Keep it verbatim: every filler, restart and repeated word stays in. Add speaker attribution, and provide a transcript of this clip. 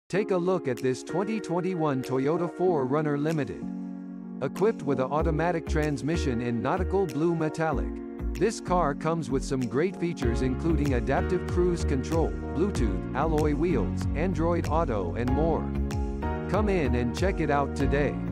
Speaker 1: Take a look at this twenty twenty-one Toyota four runner Limited. Equipped with an automatic transmission in nautical blue metallic. This car comes with some great features including adaptive cruise control, Bluetooth, alloy wheels, Android Auto and more. Come in and check it out today.